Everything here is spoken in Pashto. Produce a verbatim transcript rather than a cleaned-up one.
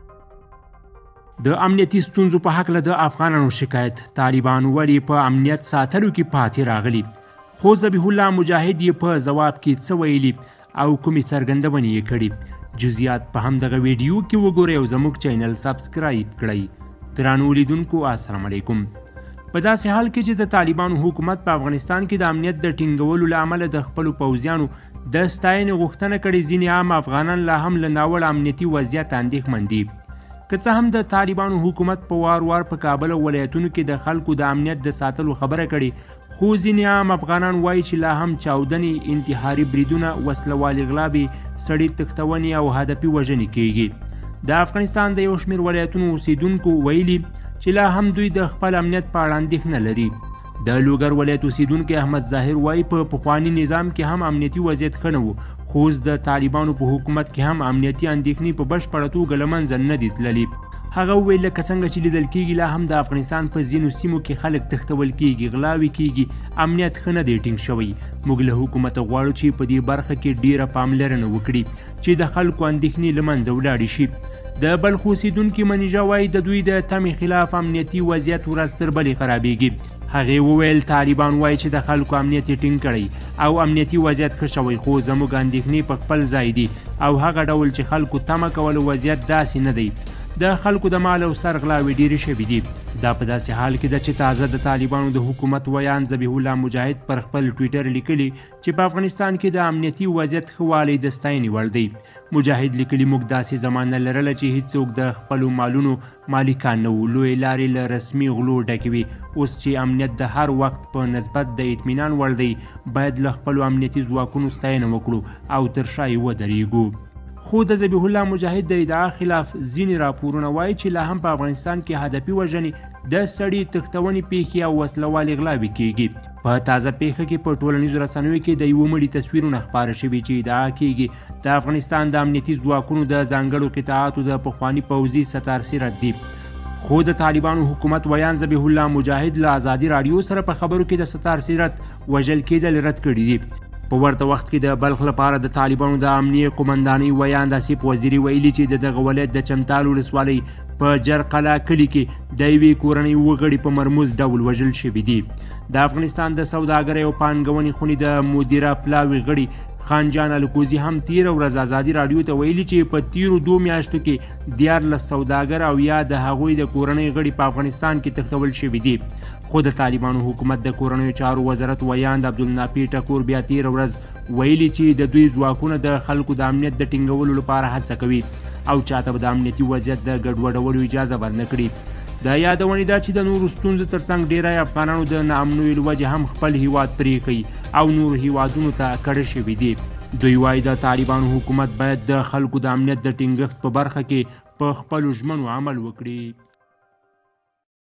د امنیتي ستونزو په هکله د افغانانو شکایت، طالبانو ولې په امنیت ساتلو کې پاتې راغلي، خو ذبیح الله مجاهد یې په ځواب کې څه ویلي او کومې څرګندونې یې کړي. جزئیات په همدغه ویډیو کې وګورئ او زموږ چینل سبسکرایب کړئ. درنو لیدونکو السلام علیکم. په داسې حال کې چې د طالبانو حکومت په افغانستان کې د امنیت د ټینګولو له امله د خپلو پوځیانو د ستاینې غوښتنه کړې، ځینې عام افغانان لا هم له ناوړه امنیتي وضعیت اندېښمن دي. که څه هم د طالبانو حکومت په وار وار په کابل او ولایتونو کې د خلکو د امنیت د ساتلو خبره کړې، خو ځینې عام افغانان وایي چې لا هم چاودنې، انتحاري بریدونه، وسله والې غلاوې، سړي تښتونې او هدفي وژنې کیږي. د افغانستان د یو شمېر ولایتونو اوسیدونکو ویلي چې لا هم دوی د خپل امنیت په اړه اندېښنه لري. د لوګر ولایت اوسیدونکی احمد ظاهر وایي په پخواني نظام کې هم امنیتي وضعیت ښه نه و، خو اوس د طالبانو په حکومت کې هم امنیتي اندېښنې په بشپړه توګه له منځه نه دي تللي. هغه وویل لکه څنګه چې لیدل کېږي لا هم د افغانستان په ځینو سیمو کې خلک تښتول کېږي، غلاوې کېږي، امنیت ښه نه دی ټینګ شوی. موږ له حکومته غواړو چې په دې برخه کې ډیره پاملرنه وکړي چې د خلکو اندېښنې له منځه ولاړې شي. د بلخ اوسیدونکي منیژه وایي د دوی د تمې خلاف امنیتي وضعیت ورځ تر بلې خرابېږي. هغې وویل طالبان وایي چې د خلکو امنیت یې ټینګ کړی او امنیتي وضعیت ښه شوی، خو زموږ اندېښنې په خپل ځای دي او هغه ډول چې خلکو تمه کولو وضعیت داسې نه دی. د خلکو د مال او سر غلاوې ډېرې شوي دي. دا په داسې حال کې ده چې تازه د طالبانو د حکومت ویان ذبیح الله مجاهد پر خپل ټویټر لیکلي چې په افغانستان کې د امنیتي وضعیت ښه والی د ستاینې وړ دی. مجاهد لیکلي موږ داسې زمانه لرله چې هیڅوک د خپلو مالونو مالکان نه وو، لویې لارې له رسمي غلو ډکې وي. اوس چې امنیت د هر وخت په نسبت د اطمینان وړ دی، باید له خپلو امنیتي ځواکونو ستاینه وکړو او تر شا یې ودرېږو. خو د ذبیح الله مجاهد د ادعا خلاف ځینې راپورونه وایي چې لا هم په افغانستان کې هدفي وژنې، د سړي تښتونې پیښې او وسله والې غلاوې کېږي. په تازه پیښه کې په ټولنیزو رسنیو کې د یوه مړي تصویرونه خپاره شوي چې ادعا کېږي د افغانستان د امنیتي ځواکونو د ځانګړو قطاعاتو د پخواني پوځي ستار سیرت دی. خو د طالبانو حکومت ویان ذبیح الله مجاهد له ازادي راډیو سره په خبرو کې د ستار سیرت وژل کېدل رد کړي دي. په ورته وخت کې د بلخ لپاره د طالبانو د امنیه قومندانۍ ویان آصف وزیري ویلي چې د دغه ولایت د چمتال ولسوالۍ په جرقله کلي کې د یوې کورنۍ اووه غړي په مرموز ډول وژل شوي دي. د افغانستان د سوداګرۍ او پانګونې خونې د مدیره پلاوي غړي خان الکوزي هم تیره ورځ ازادي راډیو ته ویلي چې په تیرو دوه میاشتو کې دیارلس سوداګر او یا د هغوی د کورنۍ غړي په افغانستان کې تښتول شوي دي. خو د طالبانو حکومت د کورنیو چارو وزارت ویان د عبدالنافع ټکور بیا تیره ورځ ویلي چې د دوی ځواکونه د خلکو د امنیت د ټینګولو لپاره هڅه کوي او چاته به د امنیتي وضعیت د ګډوډولو اجازه ورنه کړي. د یادونې ده چې د نورو ستونزو ترڅنګ ډیری افغانانو د ناامنیو له وجې هم خپل هیواد پرېښی او نورو هیوادونو ته کډه شوي دي. دوی وایي د طالبانو حکومت باید د خلکو د امنیت د ټینګښت په برخه کې په خپلو ژمنو عمل وکړي.